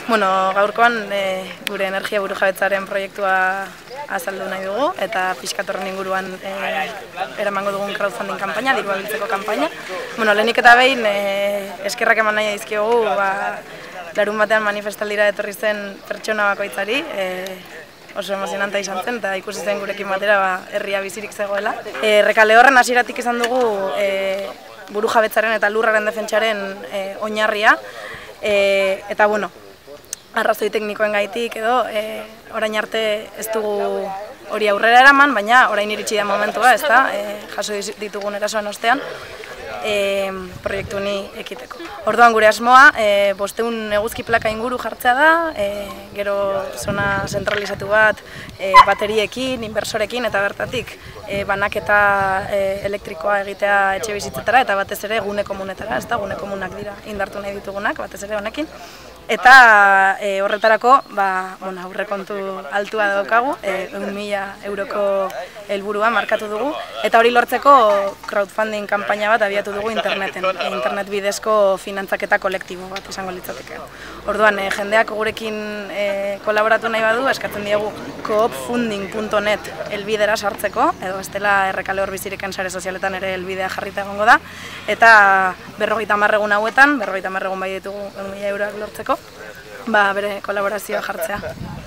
Gaurkoan gure energia burujabetzaren proiektua azaldu nahi dugu eta pixkat horren inguruan eramango dugun crowdfunding kanpaina, dirua biltzeko kanpaina. Lehenik eta behin eskerrak eman nahi dizkiogu larun batean manifestaldira etorri zen pertsona bakoitzari, oso emozionanta izan zen eta ikusi zen gurekin batera herria bizirik zegoela. Rekale horren hasieratik izan dugu burujabetzaren eta lurraren defentsaren oinarria, eta arrazoi teknikoen gaitik edo orain arte ez dugu hori aurrera eraman, baina orain iritsi da momentua, jaso ditugun erasoen ostean proiektu honi ekiteko. Orduan gure asmoa 500 eguzki plaka inguru jartzea da, gero zona zentralizatu bat bateriekin, inbersorekin eta bertatik banaketa elektrikoa egitea etxe bizitzetara eta batez ere gune komunetara, gune komunak dira indartu nahi ditugunak, batez ere honekin. Eta horretarako aurrekontu altua daukagu, 100.000 euroko helburua markatu dugu, eta hori lortzeko crowdfunding kanpaina bat abiatu dugu interneten, internet bidezko finantzaketa kolektibo bat izango litzateke. Orduan, jendeak gurekin kolaboratu nahi badu, eskatzen diegu coopfunding.net elbidera sartzeko, edo bestela Errekale Hor Biziriken sare sozialetan ere elbidea jarrita egongo da, eta 50 egun hauetan, 50 egun bai ditugu 1.000 euroak lortzeko, bere kolaborazioa jartzea.